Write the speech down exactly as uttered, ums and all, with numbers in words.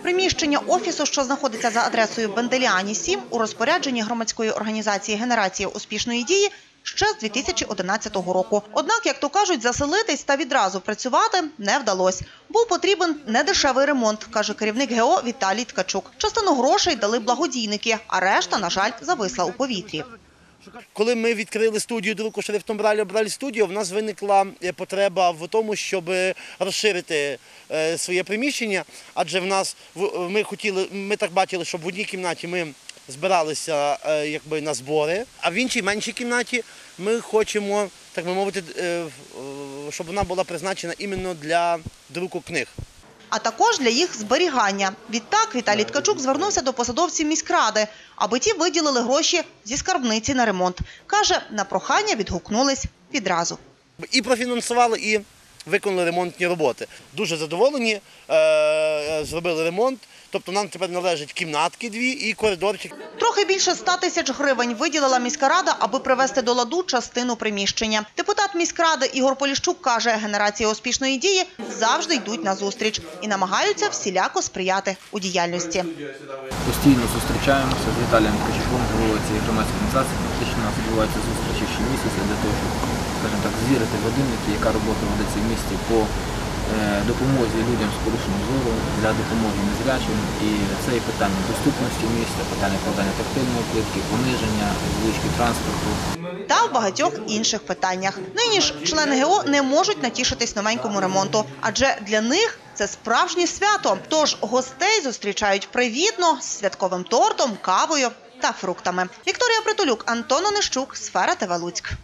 Приміщення офісу, що знаходиться за адресою Бенделіані, сім, у розпорядженні громадської організації «Генерація успішної дії» ще з дві тисячі одинадцятого року. Однак, як то кажуть, заселитись та відразу працювати не вдалося. Був потрібен недешевий ремонт, каже керівник ГЕО Віталій Ткачук. Частину грошей дали благодійники, а решта, на жаль, зависла у повітрі. Коли ми відкрили студію друку шрифтом Брайля Брайль Студіо, в нас виникла потреба в тому, щоб розширити своє приміщення, адже в нас ми хотіли, ми так бачили, щоб в одній кімнаті ми збиралися якби на збори, а в іншій меншій кімнаті ми хочемо, так би мовити, щоб вона була призначена іменно для друку книг. А також для їх зберігання. Відтак Віталій Ткачук звернувся до посадовців міськради, аби ті виділили гроші зі скарбниці на ремонт. Каже, на прохання відгукнулись відразу. І профінансували, і виконали ремонтні роботи. Дуже задоволені, зробили ремонт. Тобто нам тепер належать кімнатки дві і коридорчик. Трохи більше ста тисяч гривень виділила міськрада, аби привести до ладу частину приміщення. Депутат міськради Ігор Поліщук каже, генерація успішної дії завжди йдуть на зустріч і намагаються всіляко сприяти у діяльності. Постійно зустрічаємося з Віталієм Ткачуком, головою цієї громадської організації. Фактично у нас відбуваються зустрічі щомісяця для того, щоб, скажімо так, звірити годинники, яка робота ведеться в місті по допомозі людям з порушенням зору, для допомоги незрячим. І це і питання доступності міста, питання складання тактильної плитки, пониження звички транспорту. Та в багатьох інших питаннях. Нині ж члени ГЕО не можуть натішитись новенькому ремонту, адже для них це справжнє свято. Тож гостей зустрічають привітно, з святковим тортом, кавою та фруктами. Вікторія Притулюк, Антон Онищук, Сфера ТВ Луцьк.